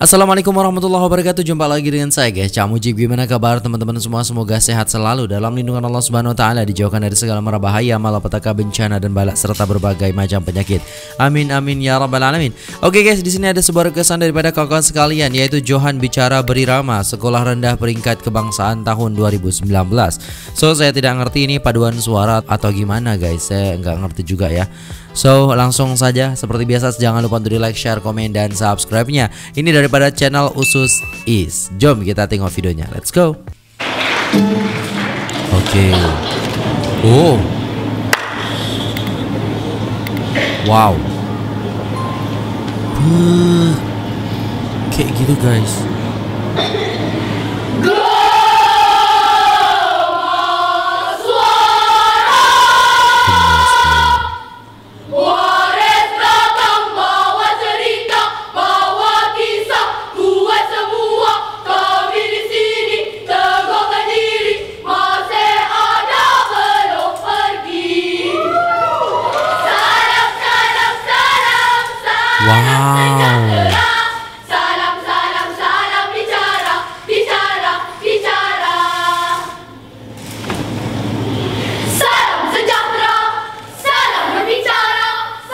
Assalamualaikum warahmatullahi wabarakatuh. Jumpa lagi dengan saya guys, Cak Mujib. Gimana kabar teman-teman semua? Semoga sehat selalu dalam lindungan Allah Subhanahu wa taala, dijauhkan dari segala mara bahaya, malapetaka, bencana dan balak serta berbagai macam penyakit. Amin amin ya rabbal alamin. Oke guys, di sini ada sebuah kesan daripada kawan-kawan sekalian, yaitu Johan bicara berirama sekolah rendah peringkat kebangsaan tahun 2019. So saya tidak ngerti ini paduan suara atau gimana guys, saya nggak ngerti juga ya. So langsung saja seperti biasa, jangan lupa untuk di like, share, komen, dan subscribe-nya. Ini daripada channel Usus Is. Jom kita tengok videonya, let's go. Oke. Oh, wow. Kayak gitu guys. Wow. Salam, salam, salam, bicara, bicara, bicara. Salam sejahtera, salam berbicara,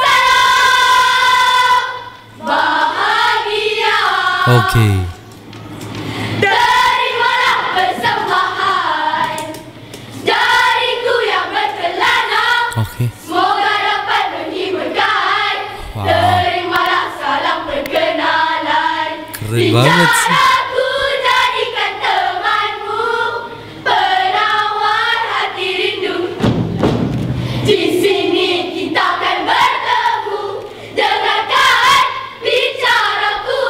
salam bahagia. Oke. Terimalah persembahan dariku yang berkelana. Oke. Semoga dapat menghiburkan. Wow. Keren banget sih. Bicaraku jadikan temanmu, penawar hati rindu. Di sini kita akan bertemu, dengarkan bicaraku.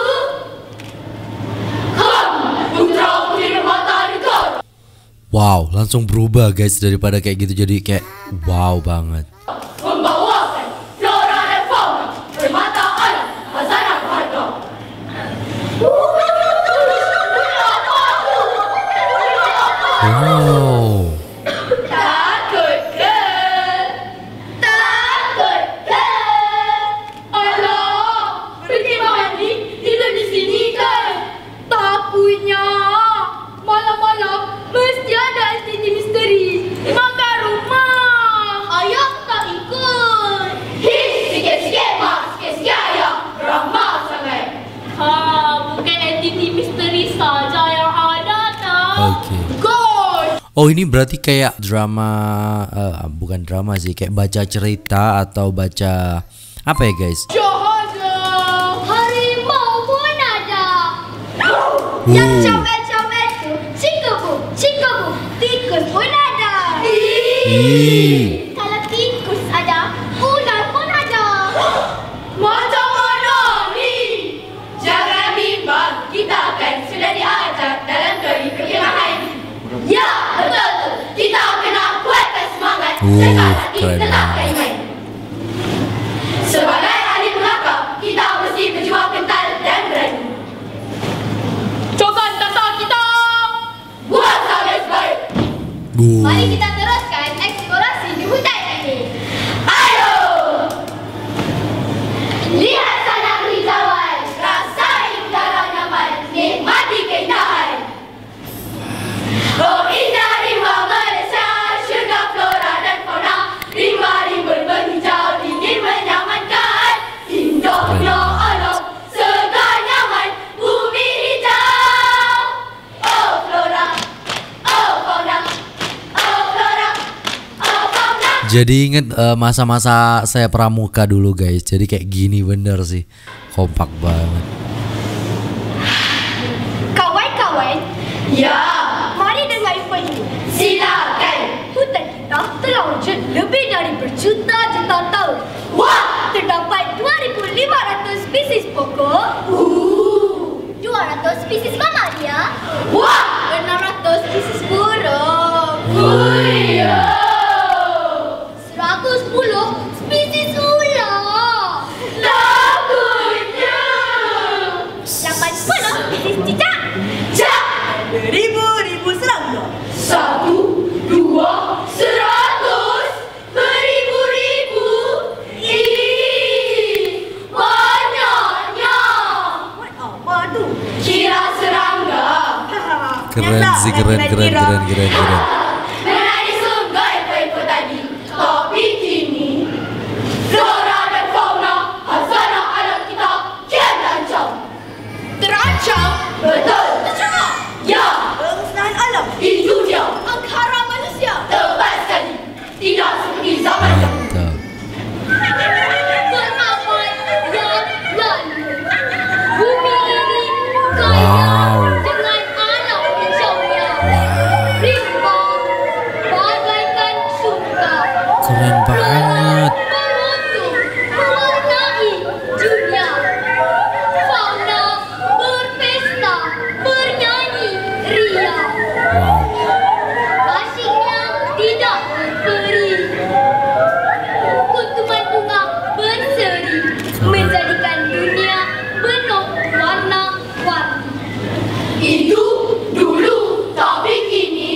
Kamu putra putri mata negara. Wow, langsung berubah guys, daripada kayak gitu jadi kayak wow banget. Membawakan flora dan fauna, permata alam, khazanah berharga. Wow. Takut ke? Takut ke? Alah, pergi mandi, tidur di sini kan? Tak punya. Malam-malam mesti ada aktiviti misteri. Makan rumah. Ayah tak ikut. Sikit-sikit mak, sikit-sikit ayah. Ramah sangat. Bukan aktiviti misteri saja yang ada tak? Oke. Gosh. Oh, ini berarti kayak drama, bukan drama sih, kayak baca cerita atau baca apa ya guys? Jahatnya harimau pun ada. Oh. Yang comel-comel tu cikabu, tikus pun ada. Kalau tikus ada, ular pun ada. Macam mana ni? Jangan bimbang, kita kan sudah diajar dalam teori perkemahan. Ya, betul tu. Kita kena kuatkan semangat. Sekat hati, keren tetapkan banget. iman. Sebagai ahli melangkah, kita mesti berjuang kental dan berani. Coban tata kita. Buat habis baik. Mari kita teruskan eksplorasi di hutan ini. Ayo! Lihat sana hijauan, rasai udara nyaman, nikmati keindahan. Oh indah rimba Malaysia, syurga flora dan fauna, rimba-rimba berhijau, dingin menyamankan. Indahnya alam, segar nyaman, bumi hijau. Oh flora, oh fauna, oh flora, oh fauna. Jadi inget masa-masa saya pramuka dulu guys. Jadi kayak gini bener sih, kompak banget. Kawan-kawan, ya, mari dengar info ini. Silakan. Hutan kita telah wujud lebih dari berjuta-juta tahun. Wah, terdapat 2,500 spesies pokok. 200 spesies mamalia. Wah, 600 spesies burung. 110 spesies ular. Takutnya. 80 spesies cicak. Cak. Beribu-ribu serangga. 1, 2, 100, beribu-ribu. Ih, banyaknya. Keren sih, keren. Mengenai sungai Peko tadi, tapi kini flora dan fauna khazanah alam kita kian terancam. Terancam? Betul. Terancam? Ya. Kemusnahan alam. Itu dia. Angkara manusia. Tepat sekali. Tidak seperti zaman dahulu. Berabad yang lalu, bumi ini kaya dengan alam hijaunya. Rimba bagaikan surga. Keren banget. Menguntung mewarnai dunia. Fauna berpesta, bernyanyi ria. Asyiknya tidak berperi. Kuntuman bunga berseri, menjadikan dunia penuh warna-warni. Itu dulu, tapi kini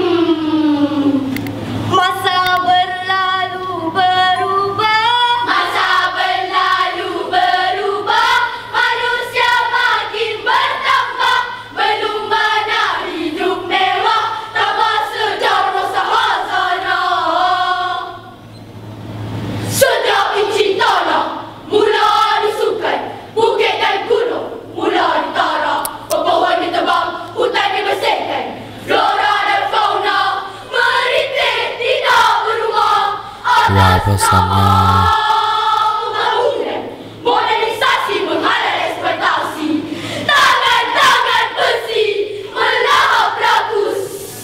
masa berlalu berubah. Masa berlalu berubah. Manusia makin bertambah. Belum mana hidup mewah, tambah sejarah sahazanah. Setiap inci tanah mula disukai, bukit dan gunung mula ditara, pepohon ditebang, hutan dibersihkan, flora dan fauna merintih tidak berubah. Wah, pesannya. Pembangunan, modernisasi menghalang eksploitasi, tangan-tangan besi melahap rakus.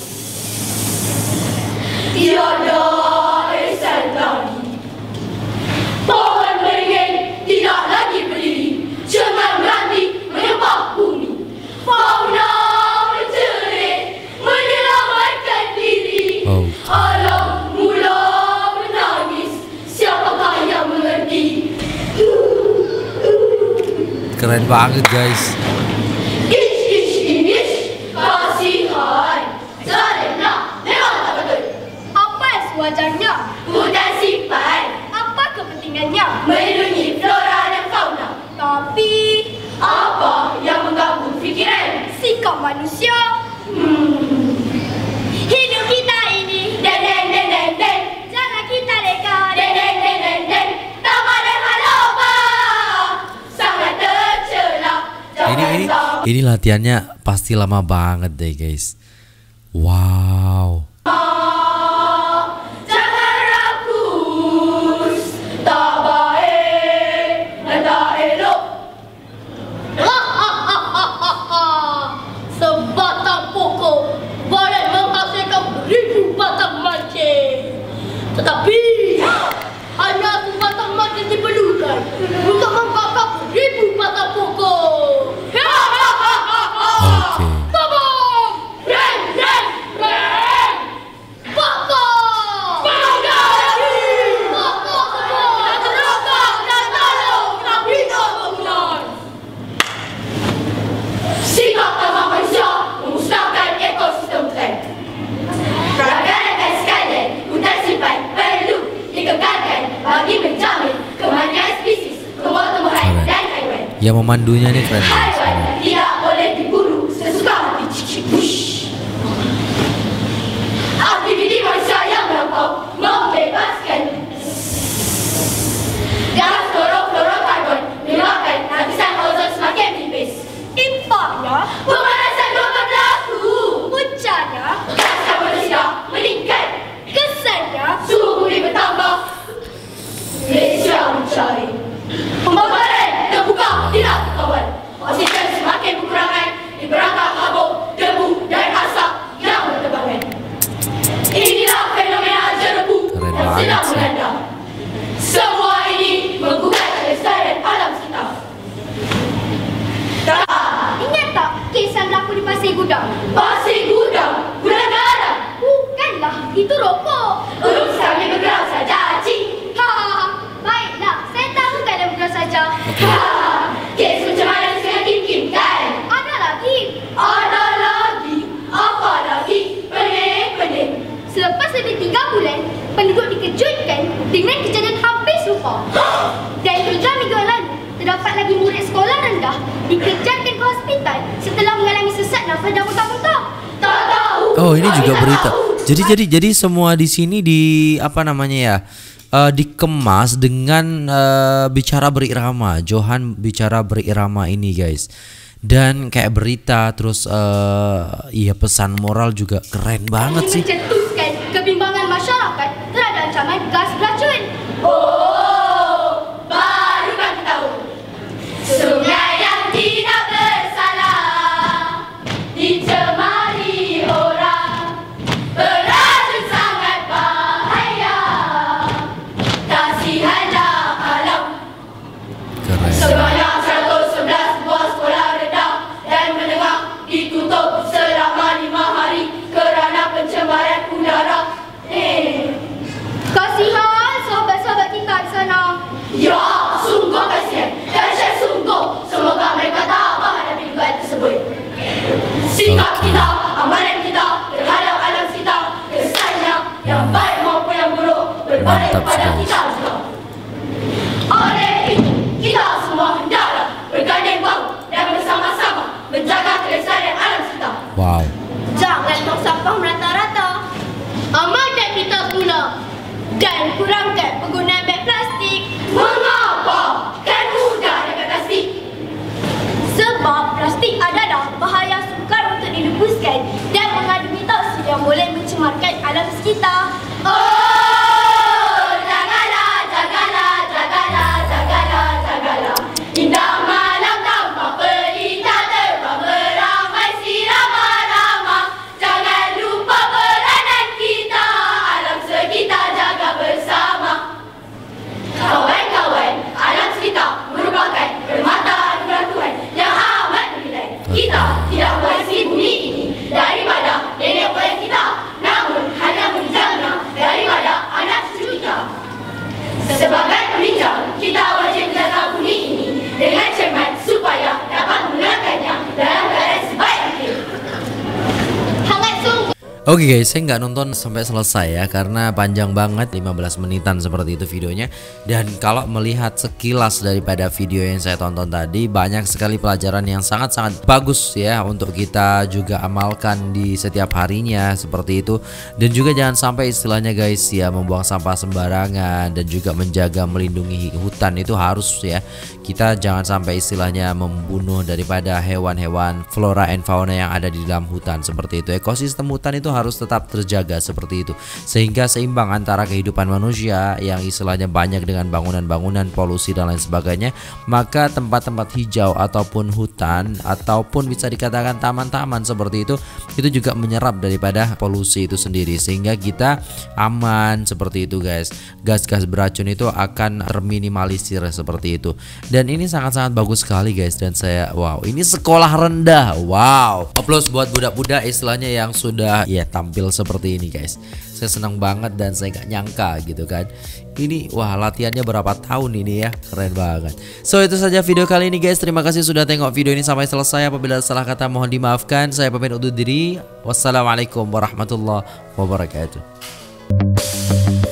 Tiada esan lagi. Pohon beringin tidak lagi berdiri, cengang meranti menyembah bumi. Fauna menjerit, menyelamatkan diri. Alam mula menangis, siapakah yang mengerti? Keren banget guys. Ish, kasihan. Zalimlah, memang tak betul. Apa sewajarnya? Bukan sifat. Apa kepentingannya? Melindungi flora dan fauna. Tapi apa yang mengganggu fikiran? Sikap manusia. Hidup kita ini den. Jangan kita leka den. Taman dan haloba. Sangat tercela. Ini latihannya pasti lama banget deh guys. Wow. Jangan rakus, tak baik dan tak elok. Sebatang pokok boleh menghasilkan beribu batang mancing. Tetapi hanya sebatang mancing diperlukan untuk membakar beribu batang pokok. Oke. Tabung! Reng! Pokok! Bakar lagi! Pokok semua! Terokak dan tolong kita bangunan! Sikap tamah manusia memusnahkan ekosistem hutan. Rakan-rakan sekalian, hutan simpan perlu dikekalkan bagi menjamin kemanian spesies, tumbuh-tumbuhan dan haiwan. Yang memandunya nih keren guys. Haiwan tidak boleh diburu sesuka hati. Aktiviti manusia yang melampau membebaskan gas klorofluorokarbon menyebabkan lapisan ozon semakin tipis. Impaknya pemanasan global berlaku. Puncaknya gas karbon dioksida meningkat. Kesannya suhu bumi bertambah. Malaysia mencari pembakaran terbuka tidak terkawal. Oksigen semakin berkurangan di perangkap habuk, debu dan asap yang bertebangan. Inilah fenomena jerebu Keren yang banget sedang sih. melanda. Semua ini menggugat kelestarian alam sekitar. Ingat tak kisah berlaku di Pasir Gudang? Pasir Gudang? Gudang garam? Bukanlah, itu rokok. Urusannya bergerak saja, cik. Baiklah, saya tahu kalian bergerak saja. Kes macam mana dengan Kim kan? Ada lagi. Apa lagi? Pening. Selepas lebih 3 bulan, penduduk dikejutkan dengan kejadian hampir serupa. Dan 3 minggu lalu, terdapat lagi murid sekolah rendah dikejarkan ke hospital setelah mengalami sesak nafas dan muntah-muntah. Oh, ini juga berita. Jadi semua di sini di apa namanya ya? Dikemas dengan bicara berirama. Johan bicara berirama ini, guys. Dan kayak berita terus iya pesan moral juga keren banget sih. Mencetuskan kebimbangan masyarakat terhadap ancaman gas beracun. Oh, baru kami tahu. Sungai yang tidak bersalah dicemari orang, beracun sangat bahaya. Kasihanlah alam. Keren. Sebanyak 111 buah sekolah rendah dan menengah ditutup selama 5 hari kerana pencemaran udara. Kasihan sahabat-sahabat kita di sana. Ya, sungguh kasihan. Dahsyat sungguh. Semoga mereka tabah hadapi dugaan tersebut. Sikap kita, amalan kita terhadap alam sekitar, kesannya yang baik maupun yang buruk berbalik Mantap kepada sekali. kita juga. Oleh itu, kita semua hendaklah bergandeng bahu dan bersama-sama menjaga kelestarian alam sekitar. Wow. Jangan buang sampah merata-rata. Amalkan kita guna dan kurangkan penggunaan beg plastik. Mengapa? Kan mudah dengan plastik. Sebab plastik adalah bahaya sukar untuk dilupuskan dan mengandungi toksin yang boleh mencemarkan alam sekitar. Oh, jagalah, jagalah, jagalah, jagalah, jagalah. Indah malam tanpa pelita terbang beramai sirama-rama. Jangan lupa peranan kita, alam sekitar jaga bersama. Kawan-kawan, alam sekitar merupakan permata anugerah Tuhan yang amat bernilai. Kita tidak mengasihi bumi ini daripada nenek moyang kita, namun hanya menjaganya daripada anak cucu kita. Sebagai peminjam, kita wajib menjaga bumi ini dengan cermat supaya dapat menggunakannya dalam keadaan sebaik mungkin. Hangat sungguh. Oke guys, saya nggak nonton sampai selesai ya karena panjang banget, 15 menitan seperti itu videonya. Dan kalau melihat sekilas daripada video yang saya tonton tadi, banyak sekali pelajaran yang sangat-sangat bagus ya untuk kita juga amalkan di setiap harinya seperti itu. Dan juga jangan sampai istilahnya guys ya membuang sampah sembarangan dan juga menjaga melindungi hutan itu harus ya. Kita jangan sampai istilahnya membunuh daripada hewan-hewan flora and fauna yang ada di dalam hutan seperti itu. Ekosistem hutan itu harus tetap terjaga seperti itu sehingga seimbang antara kehidupan manusia yang istilahnya banyak dengan bangunan-bangunan, polusi dan lain sebagainya, maka tempat-tempat hijau ataupun hutan ataupun bisa dikatakan taman-taman seperti itu juga menyerap daripada polusi itu sendiri sehingga kita aman seperti itu guys. Gas-gas beracun itu akan terminimalisir seperti itu. Dan ini sangat-sangat bagus sekali guys. Dan saya wow, ini sekolah rendah. Wow, aplaus buat budak-budak istilahnya yang sudah ya tampil seperti ini guys. Saya senang banget dan saya gak nyangka gitu kan. Ini wah latihannya berapa tahun ini ya, keren banget. So itu saja video kali ini guys. Terima kasih sudah tengok video ini sampai selesai. Apabila salah kata mohon dimaafkan. Saya pamit undur diri. Wassalamualaikum warahmatullahi wabarakatuh.